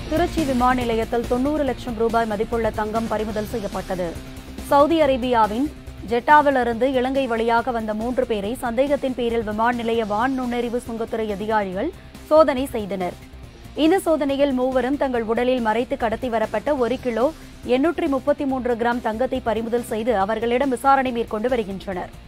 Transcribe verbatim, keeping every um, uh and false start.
திருச்சி விமான நிலையத்தில் தொன்னூறு லட்சம் ரூபாய் மதிப்புள்ள தங்கம் பறிமுதல் செய்யப்பட்டது. சவுதி அரேபியாவின் ஜெட்டாவிலிருந்து இலங்கை வழியாக வந்த மூன்று பேரை சந்தேகத்தின் பேரில் விமான நிலைய வான் நுண்ணறிவு சுங்கத்துறை அதிகாரிகள் சோதனை செய்தனர். இந்த சோதனையில் மூவரும் தங்கள் உடலில் மறைத்து கடத்தி வரப்பட்ட ஒரு கிலோ எண்ணூற்றி முப்பத்தி மூன்று கிராம் தங்கத்தை பறிமுதல் செய்து அவர்களிடம் விசாரணை மேற்கொண்டு வருகின்றனர்.